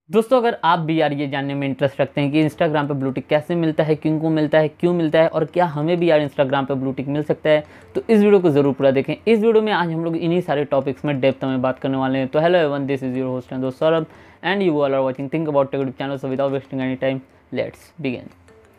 दोस्तों अगर आप भी यार ये जानने में इंटरेस्ट रखते हैं कि इंस्टाग्राम पे ब्लू टिक कैसे मिलता है, किनको मिलता है, क्यों मिलता है और क्या हमें भी यार इंस्टाग्राम पे ब्लू टिक मिल सकता है, तो इस वीडियो को ज़रूर पूरा देखें। इस वीडियो में आज हम लोग इन्हीं सारे टॉपिक्स में डेप्थ में बात करने वाले हैं। तो hello everyone, this is your host and दोस्त Saurabh and you all are watching think about tech YouTube channel. So without wasting any time, let's begin.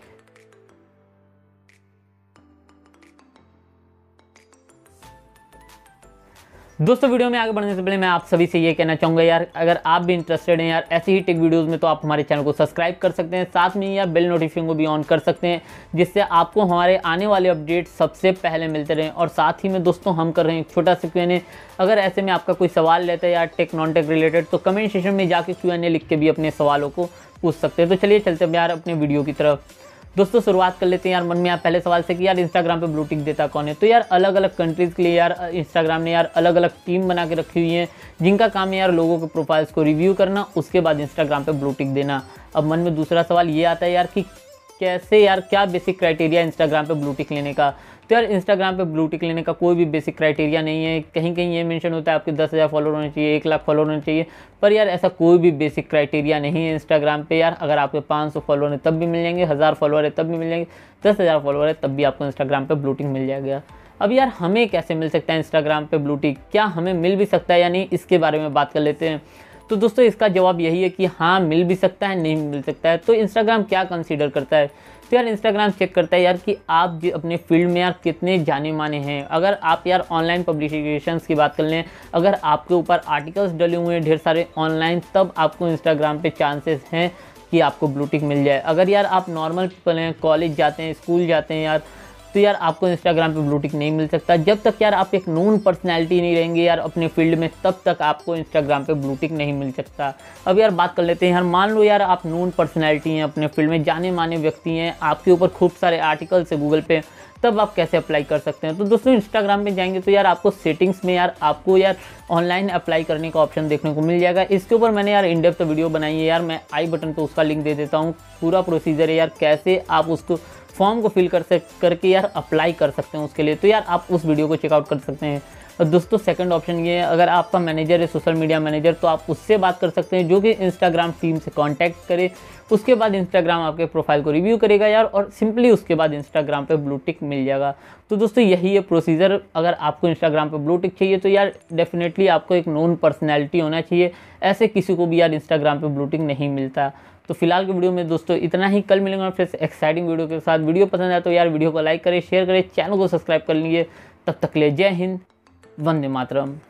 दोस्तों वीडियो में आगे बढ़ने से पहले मैं आप सभी से ये कहना चाहूँगा यार, अगर आप भी इंटरेस्टेड हैं यार ऐसी ही टेक वीडियोस में, तो आप हमारे चैनल को सब्सक्राइब कर सकते हैं, साथ में यार बेल नोटिफिकेशन को भी ऑन कर सकते हैं, जिससे आपको हमारे आने वाले अपडेट सबसे पहले मिलते रहें। और साथ ही में दोस्तों हम कर रहे हैं एक छोटा सा Q&A। अगर ऐसे में आपका कोई सवाल रहता है यार टेक नॉन टेक रिलेटेड, तो कमेंट सेक्शन में जाके Q&A लिख के भी अपने सवालों को पूछ सकते हैं। तो चलिए चलते हैं यार अपने वीडियो की तरफ। दोस्तों शुरुआत कर लेते हैं यार। मन में यार पहले सवाल से कि यार इंस्टाग्राम पे ब्लू टिक देता कौन है। तो यार अलग अलग कंट्रीज़ के लिए यार इंस्टाग्राम ने यार अलग अलग टीम बना के रखी हुई है, जिनका काम है यार लोगों के प्रोफाइल्स को रिव्यू करना, उसके बाद इंस्टाग्राम पे ब्लू टिक देना। अब मन में दूसरा सवाल ये आता है यार कि कैसे यार, क्या बेसिक क्राइटेरिया इंस्टाग्राम पे ब्लू टिक लेने का। तो यार इंस्टाग्राम पे ब्लू टिक लेने का कोई भी बेसिक क्राइटेरिया नहीं है। कहीं कहीं ये मेंशन होता है आपके 10,000 फॉलोअर होने चाहिए, 1 लाख फॉलोअर होने चाहिए, पर यार ऐसा कोई भी बेसिक क्राइटेरिया नहीं है इंस्टाग्राम पे। यार अगर आपके 500 फॉलोअर है तब भी मिल जाएंगे, 1000 फॉलोअर है तब भी मिल जाएंगे, 10,000 फॉलोअर है तब भी आपको इंस्टाग्राम पे ब्लू टिक मिल जाएगा। अब यार हमें कैसे मिल सकता है इंस्टाग्राम पे ब्लू टिक, क्या हमें मिल भी सकता है या नहीं, इसके बारे में बात कर लेते हैं। तो दोस्तों इसका जवाब यही है कि हाँ मिल भी सकता है, नहीं मिल सकता है। तो इंस्टाग्राम क्या कंसीडर करता है, तो यार इंस्टाग्राम चेक करता है यार कि आप अपने फील्ड में यार कितने जाने माने हैं। अगर आप यार ऑनलाइन पब्लिकेशंस की बात कर लें, अगर आपके ऊपर आर्टिकल्स डले हुए हैं ढेर सारे ऑनलाइन, तब आपको इंस्टाग्राम पे चांसेस हैं कि आपको ब्लू टिक मिल जाए। अगर यार आप नॉर्मल पीपल हैं, कॉलेज जाते हैं, स्कूल जाते हैं यार, तो यार आपको इंस्टाग्राम पे ब्लू टिक नहीं मिल सकता। जब तक यार आप एक नोन पर्सनैलिटी नहीं रहेंगे यार अपने फील्ड में, तब तक आपको इंस्टाग्राम पे ब्लू टिक नहीं मिल सकता। अब यार बात कर लेते हैं यार, मान लो यार आप नोन पर्सनैलिटी हैं, अपने फील्ड में जाने माने व्यक्ति हैं, आपके ऊपर खूब सारे आर्टिकल्स है गूगल पे, तब आप कैसे अप्लाई कर सकते हैं। तो दोस्तों इंस्टाग्राम में जाएंगे तो यार आपको सेटिंग्स में यार आपको यार ऑनलाइन अप्लाई करने का ऑप्शन देखने को मिल जाएगा। इसके ऊपर मैंने यार इन डेप्थ वीडियो बनाई है यार, मैं आई बटन पे उसका लिंक दे देता हूँ। पूरा प्रोसीजर है यार, कैसे आप उसको फॉर्म को फिल करके यार अप्लाई कर सकते हैं उसके लिए। तो यार आप उस वीडियो को चेकआउट कर सकते हैं। और दोस्तों सेकंड ऑप्शन ये है, अगर आपका मैनेजर है सोशल मीडिया मैनेजर, तो आप उससे बात कर सकते हैं, जो कि इंस्टाग्राम टीम से कांटेक्ट करे। उसके बाद इंस्टाग्राम आपके प्रोफाइल को रिव्यू करेगा यार, और सिंपली उसके बाद इंस्टाग्राम पे ब्लू टिक मिल जाएगा। तो दोस्तों यही है प्रोसीजर। अगर आपको इंस्टाग्राम पे ब्लू टिक चाहिए तो यार डेफिनेटली आपको एक नोन पर्सनैलिटी होना चाहिए, ऐसे किसी को भी यार इंस्टाग्राम पे ब्लू टिक नहीं मिलता। तो फिलहाल की वीडियो में दोस्तों इतना ही। कल मिलेंगे फिर एक्साइटिंग वीडियो के साथ। वीडियो पसंद आए तो यार वीडियो को लाइक करें, शेयर करें, चैनल को सब्सक्राइब कर लीजिए। तब तक के लिए जय हिंद, वंदे मातरम।